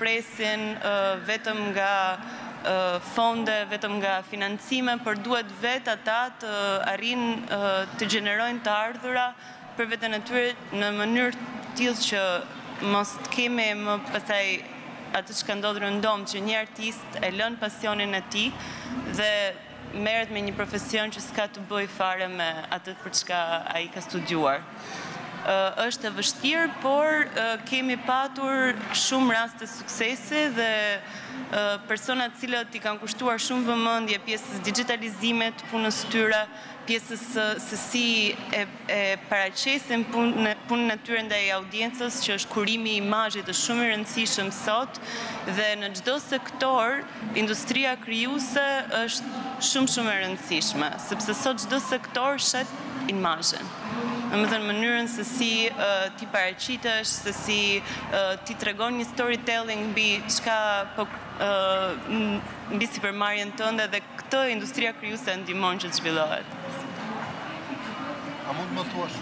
presin vetëm nga fonde, vetëm nga financime, por duhet vetë ata të arrijnë të gjenerojnë të ardhura për veten e tyre në mënyrë tillë që mos të kemi më pastaj atë që ka ndodhur në ndomë, që një artist e lën pasionin e tij dhe merret me një profesion që s'ka të bëjë fare me atë për çka ai ka studiuar. Është e vështirë, por kemi patur shumë raste suksesi dhe persona të cilët i kanë kushtuar shumë vëmendje pjesës digitalizimit të punës së tyre, pjesës se si e paraqesin punën e tyre ndaj audiencës, që është kurimi i imazhit është shumë i rëndësishëm sot, dhe në çdo sektor industria krijuese është shumë e rëndësishme, sepse sot çdo sektor shet imazhin. Domethënë mënyrën se si ti paraqitesh, se si ti tregon një storytelling mbi çka mbi sipërmarrjen tënde, dhe këtë industria krijuese ndihmon që të zhvillohet. A mund më thuash?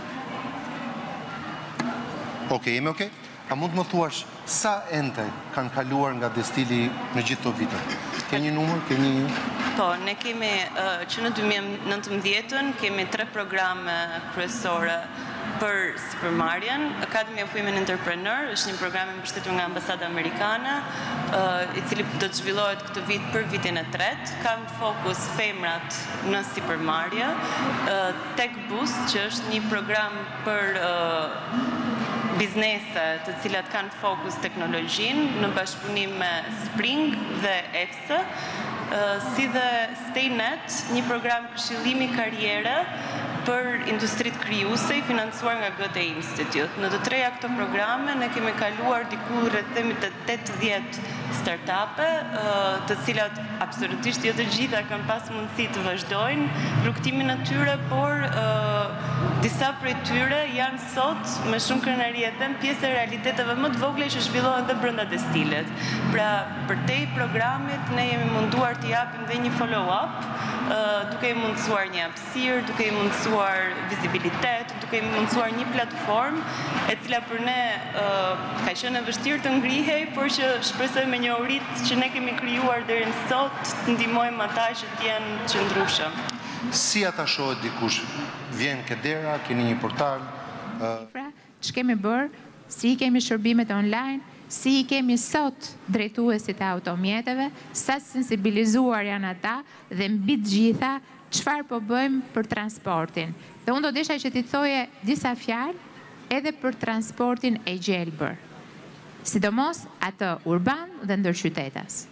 Okej, jemi okej? A mund më thuash sa ente kanë kaluar nga Destili në gjithë këto vite? Ke një numër? Ke një... Po, ne kemi që në 2019 kemi 3 programe kryesore për sipërmarrjen. Academy of Women Entrepreneur është një program i mbështetur nga Ambasada Amerikane, i cili do të zhvillohet këtë vit për vitin e 3. Kam fokus femrat në sipërmarrje. Tech Boost, që është një program për biznese të cilat kanë fokus teknologjinë në bashkëpunim me Spring dhe EFSA, si dhe StayNet, një program këshillimi karriere për industritë krijuese i financuar nga GTI Institute. Në të treja këto programe ne kemi kaluar diku rreth 80 startupe, të cilat absolutisht jo të gjitha kanë pas mundësi të vazhdojnë rrugtimin e tyre, por disa prej tyre janë sot me shumë krenari e them pjesë e realiteteve më të vogla që zhvillohen dhe brenda Destilet. Pra, përtej programit ne jemi munduar të japim dhe një follow-up, duke i mundësuar një hapësirë, duke i mundësuar vizibilitet, duke i mundësuar një platformë e cila për ne ka qenë e vështirë të ngrihej, por që shpresoj me një orit që ne kemi krijuar deri në sot të ndihmojmë ata që të jenë qëndrueshëm. Si ata shohet dikush? Vjen ke dera, keni një portal? Që kemi bërë, si kemi shërbimet online, si kemi sot drejtuesit e automjeteve, sa sensibilizuar janë ata dhe mbi të gjitha çfarë po bëjmë për transportin. Dhe unë do desha që ti thoje disa fjalë edhe për transportin e gjelbër, sidomos atë urban dhe ndërqytetas.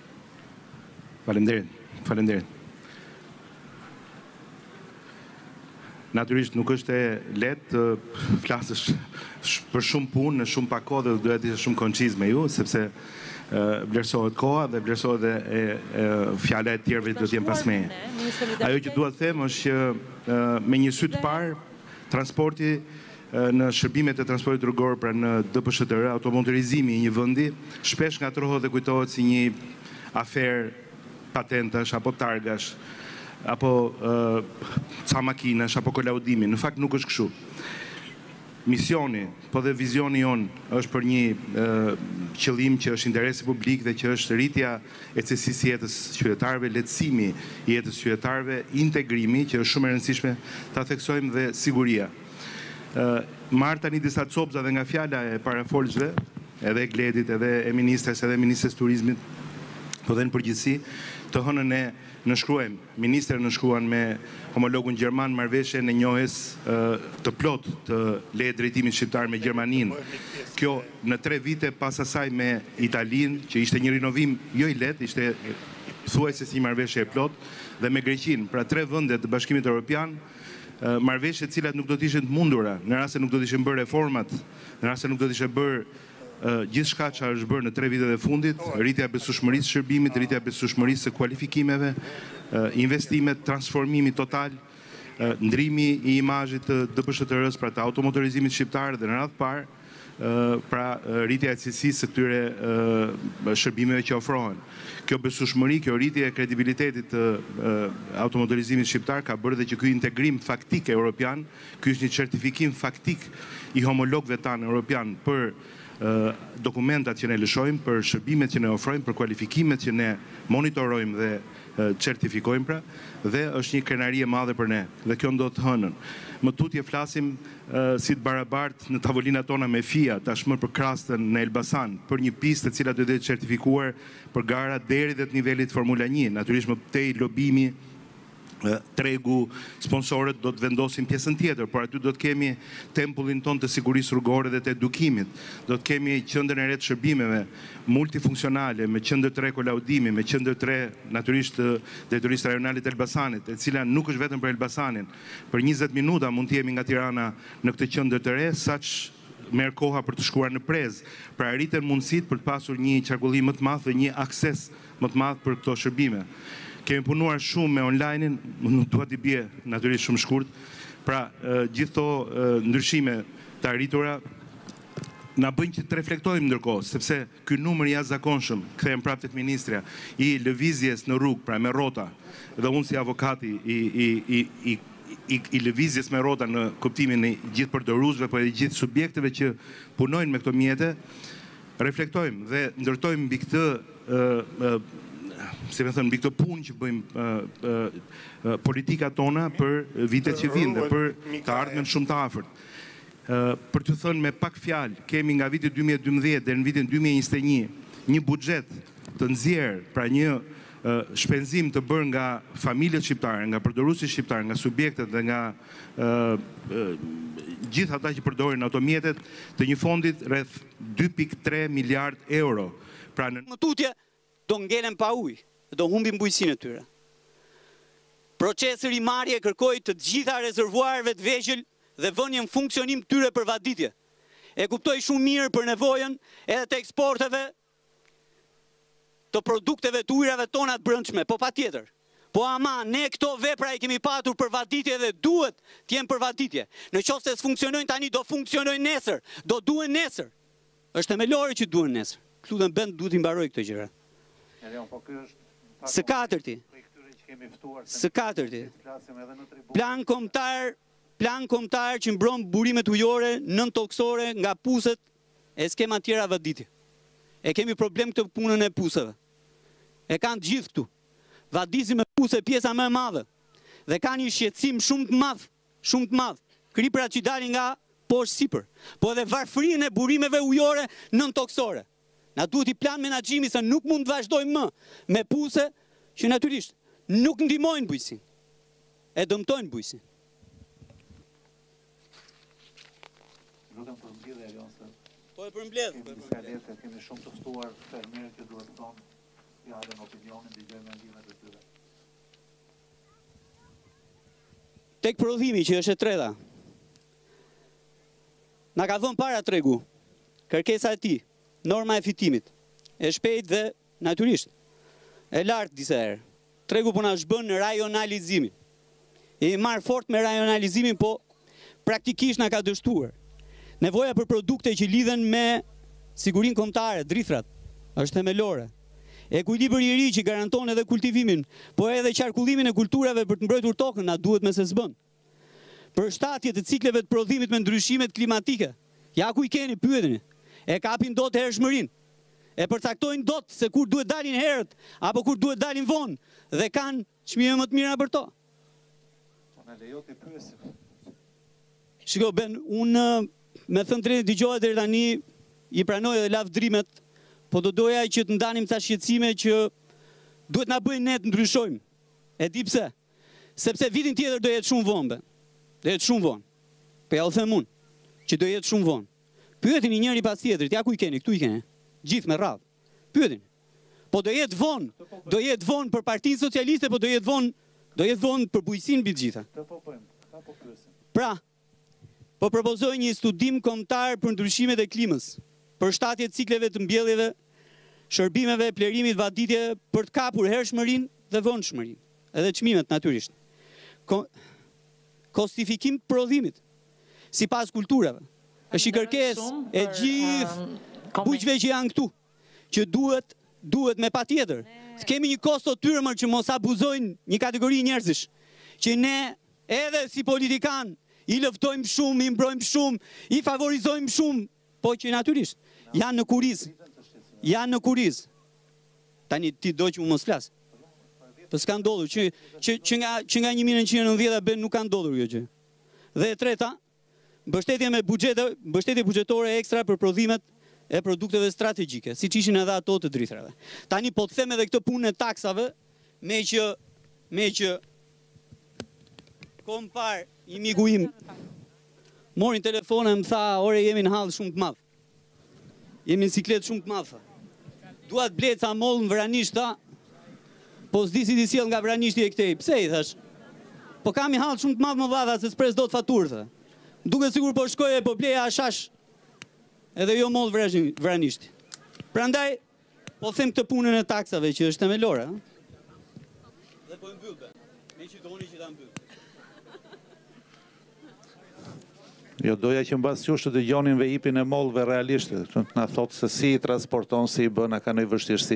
Faleminderit. Natyrisht nuk është e lehtë të flasësh për shumë punë në shumë pak kohë, dhe duhet të isha shumë konciz me ju, sepse vlerësohet koha dhe vlerësohet edhe fjala e tjerëve do të jenë pas meje. Ajo që dua të them është që me një sy të parë, transporti në shërbimet e transportit rrugor, pra në DPSHTR, automotorizimi i një vendi, shpesh ngatrohet dhe kujtohet si një aferë patentash apo targash, apo ca makinash, apo kolaudimi. Në fakt nuk është kështu. Misioni, po dhe vizioni jonë është për një qëllim që është interesi publik dhe që është rritja e cilësisë jetës qytetarëve, lehtësimi i jetës qytetarëve, integrimi, që është shumë e rëndësishme ta theksojmë, dhe siguria. Marr tani disa copza dhe nga fjala e parafolësve, edhe Gledit, edhe e ministres, edhe ministres turizmit, po dhe në përgjithësi, të hënën e nënshkruajmë. Ministre nënshkruan me homologun gjerman marrëveshjen e njohjes të plot të leje drejtimit shqiptar me Gjermaninë. Kjo në 3 vite pas asaj me Italinë, që ishte një rinovim jo i lehtë, ishte thuajse si një marrëveshje e plot, dhe me Greqinë, pra 3 vende të Bashkimit Evropian, marrëveshje të cilat nuk do të ishin të mundura, në rast se nuk do të ishin bërë reformat, në rast se nuk do të ishin bërë gjithçka që është bërë në 3 vitet e fundit, rritja e besueshmërisë së shërbimit, rritja e besueshmërisë së kualifikimeve, investimet, transformimi total, ndrimi i imazhit të DPSHTR-s, pra të automotorizimit shqiptar, dhe në radhë parë, pra rritja e cilësisë së këtyre shërbimeve që ofrohen. Kjo besueshmëri, kjo rritje e kredibilitetit të automotorizimit shqiptar ka bërë dhe që ky integrim faktik europian, ky është një certifikim faktik i homologëve tanë europian për dokumentat që ne lëshojmë, për shërbimet që ne ofrojmë, për kualifikimet që ne monitorojmë dhe certifikojmë pra, dhe është një krenari e madhe për ne, dhe kjo ndo të hënën. Më tutje flasim si të barabartë në tavolinat tona me FIA, tashmë për krastën në Elbasan, për një pistë e cila do të jetë certifikuar për gara deri dhe të nivelit Formula 1. Natyrisht më tej lobimi, tregu, sponsorët do të vendosin pjesën tjetër, por aty do të kemi tempullin ton të sigurisë rrugore dhe të edukimit, do të kemi qendrën e re të shërbimeve multifunksionale, me qendër 3 kolaudimi, me qendër 3 natyrisht drejtorisë rajonale të Elbasanit, e cila nuk është vetëm për Elbasanin. Për 20 minuta mund të jemi nga Tirana në këtë qendër të re, saq merr koha për të shkuar në Prez, pra rriten mundësitë për të pasur një qarkullim më të madh dhe një akses më të madh për këto shërbime. Kemi punuar shumë me online-in, nuk duhet t'i bie natyrisht shumë shkurt, pra gjithë to ndryshime të arritura na bëjnë që të reflektojmë ndërkohë, sepse ky numër i jashtëzakonshëm, kthehem prapë tek ministrja, i lëvizjes në rrugë, pra me rrota, dhe unë si avokati i lëvizjes me rrota në kuptimin e gjithë përdoruesve, po edhe gjithë subjekteve që punojnë me këto mjete, reflektojmë dhe ndërtojmë mbi këtë si me thënë, mbi këtë punë që bëjmë politika tona për vitet që vinë dhe për të ardhmen shumë të afërt. Për të thënë me pak fjalë, kemi nga viti 2012 dhe në vitin 2021 një buxhet të nxjerrë, pra një shpenzim të bërë nga familjet shqiptare, nga përdoruesit shqiptar, nga subjektet dhe nga gjithë ata që përdorin ato mjetet, të një fondit rreth 2.3 miliard euro. Pra në tutje do ngelen pa ujë, do humbin bujqësinë e tyre. Procesi rimarrje kërkoi të gjitha rezervuarëve të vegjël dhe vënien funksionim tyre për vaditje. E kuptoi shumë mirë për nevojën edhe të eksporteve të produkteve të ujrave tona të brendshme, po patjetër. Po ama, ne këto vepra i kemi patur për vaditje dhe duhet të jenë për vaditje. Në qoftë se s'funksionojnë tani, do funksionojnë nesër, do duhen nesër. Është themelore që duhen nesër. Lutem bend duhet i mbaroj këtë gjëra. Së katërti, plan kombëtar që mbron burimet ujore nën toksore nga puset e skema tjera vaditje. E kemi problem këtë punën e puseve. E kanë të gjithë këtu. Vadizim me puse pjesa më e madhe. Dhe kanë një shqetësim shumë të madh. Kriprat që dalin nga poshtë sipër. Po edhe varfërinë e burimeve ujore nën toksore. Na duhet i plan menaxhimi se nuk mund të vazhdojmë më me puse që natyrisht nuk ndihmojnë bujqësinë. E dëmtojnë bujqësinë. Lutem për mbledhje Alionse. Po e përmbledh. Kemi shumë të ftuar fermerët që duhet të thonë fjalën, opinionin, dëgjojmë mendimet e tyre. Tek prodhimi që është e treta. Na ka dhënë para tregu. Kërkesa e tij, norma e fitimit, e shpejt dhe natyrisht e lartë disa herë. Tregu po na shbën në rajonalizimin. Jemi marrë fort me rajonalizimin, po praktikisht na ka dështuar. Nevoja për produkte që lidhen me sigurinë kombëtare, drithrat, është themelore. Ekuilibri i ri që garanton edhe kultivimin, po edhe qarkullimin e kulturave për të mbrojtur tokën, na duhet me se s'bën. Përshtatje të cikleve të prodhimit me ndryshimet klimatike. Ja ku i keni, pyeteni. E kapin dot hershmërinë. E përcaktojnë dot se kur duhet dalin herët apo kur duhet dalin vonë dhe kanë çmime më të mira për to. Na lejo të pyesim. Shiko Ben, unë me thënë drejtë dëgjohet deri tani i pranoj edhe lavdrimet, po do doja që të ndanim ca shqetësime që duhet na bëjnë ne të ndryshojmë. E di pse? Sepse vitin tjetër do jetë shumë vonë. Do jetë shumë vonë. Po ja u them unë që do jetë shumë vonë. Pyetini njëri pas tjetrit, ja ku i keni, këtu i keni. Gjithë me radhë. Pyetini. Po do jetë vonë për Partinë Socialiste, po do jetë vonë për bujqësinë mbi të gjitha. Pra, po propozoj një studim kombëtar për ndryshimet e klimës, për shtatje cikleve të mbjelljeve, shërbimeve, plerimit, vaditje, për të kapur hershmërinë dhe vonshmërinë, edhe çmimet natyrisht. Kostifikim prodhimit, sipas kulturave. Është i kërkesë e gjithë bujqëve që janë këtu, që duhet me patjetër. Kemi një kosto tyrmër që mos abuzojnë një kategori njerëzish, që ne edhe si politikan i lëftojmë shumë, i mbrojmë shumë, i favorizojmë shumë, po që natyrisht Janë në kuriz. Janë në kuriz. Tani ti do që më mos flas. Po s'ka ndodhur që nga 1990 bën nuk ka ndodhur kjo gjë. Dhe e treta, mbështetje buxhetore ekstra për prodhimet e produkteve strategjike, siç ishin edhe ato të drithërave. Tani po të them edhe këtë punë e taksave, me që kom par i miku im morin telefon e më tha, ore jemi në hall shumë të madh. Jemi në siklet shumë të madh. Dua të blej ca mollë në Vranisht, po s'di si t'i sjell nga Vranishti e këtej. Pse i thash? Po kam i hall shumë të madh më valla se s'pres dot faturë. Duke sigur po shkoje po bleja ashash. Edhe jo mollë Vranishti. Prandaj po them këtë punën e taksave që është themelore, Dhe po e mbyll. Me që doni që ta mbyll. Jo, doja që mbas qysh të dëgjonin vejipin e mollëve realisht, na thotë se si i transporton, si i bën, a ka ndonjë vështirësi.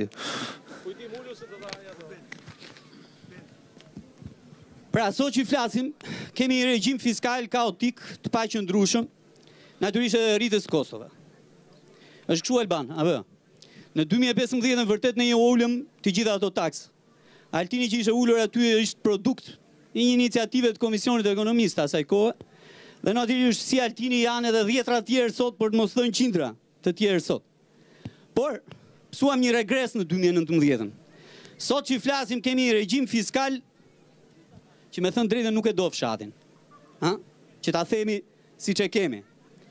Pra, sot që flasim, kemi një regjim fiskal kaotik të paqëndrueshëm, natyrisht edhe rritës Kosova. Është kështu Alban, apo? Në 2015 në vërtet ne ulëm të gjitha ato taksë. Altini që ishte ulur aty është produkt i një iniciative të Komisionit të Ekonomisë asaj kohe. Dhe natyrisht si Altini janë edhe 10 tjerë sot për të mos thënë qindra të tjerë sot. Por psuam një regres në 2019. Sot që flasim kemi një regjim fiskal që me thënë drejtën nuk e do fshatin. Që ta themi si që kemi.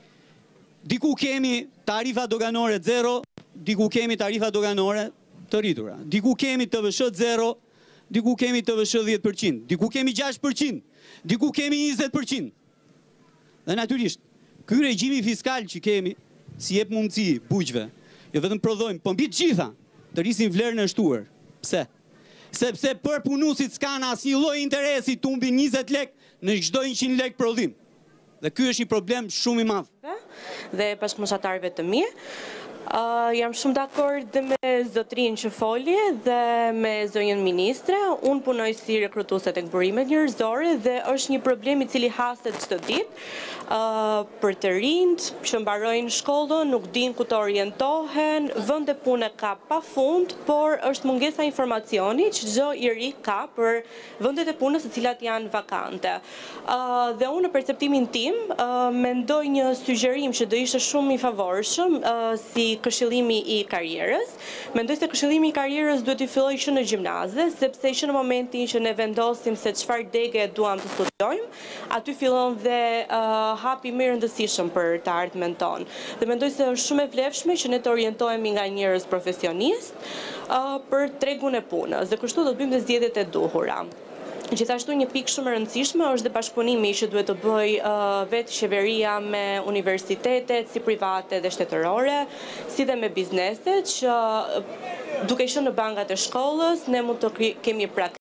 Diku kemi tarifa doganore 0, diku kemi tarifa doganore të rritura. Diku kemi TVSH 0, diku kemi TVSH 10%, diku kemi 6%, diku kemi 20%. Dhe natyrisht, ky regjimi fiskal që kemi, si jep mundësi bujqve, jo vetëm prodhojmë, po mbi të gjitha, të rrisin vlerën e shtuar. Pse? Sepse për punuesit s'kan asnjë lloj interesi të humbin 20 lek në çdo 100 lek prodhim. Dhe ky është një problem shumë i madh. Dhe bashkëmoshatarëve të mi, jam shumë dakord me zotrin që foli dhe me zonjën ministre. Unë punoj si rekrutuese tek burimet njerëzore dhe është një problem i cili haset çdo ditë. Për të rinjt që mbarojnë shkollën, nuk din ku të orientohen, vende pune ka pafund, por është mungesa informacioni që çdo i ri ka për vendet e punës të cilat janë vakante. Dhe unë në perceptimin tim mendoj një sugjerim që do ishte shumë i favorshëm si këshillimi i karrierës. Mendoj se këshillimi i karrierës duhet të fillojë që në gjimnaze, sepse që në momentin që ne vendosim se çfarë dege duam të studiojmë, aty fillon dhe hapi më i rëndësishëm për të ardhmen tonë. Dhe mendoj se është shumë e vlefshme që ne të orientohemi nga njerëz profesionistë për tregun e punës. Dhe kështu do të bëjmë dhe zgjedhjet e duhura. Gjithashtu një pikë shumë e rëndësishme është dhe bashkëpunimi që duhet të bëj vetë qeveria me universitetet, si private dhe shtetërore, si dhe me bizneset, që duke qenë në bankat e shkollës, ne mund të kemi praktikë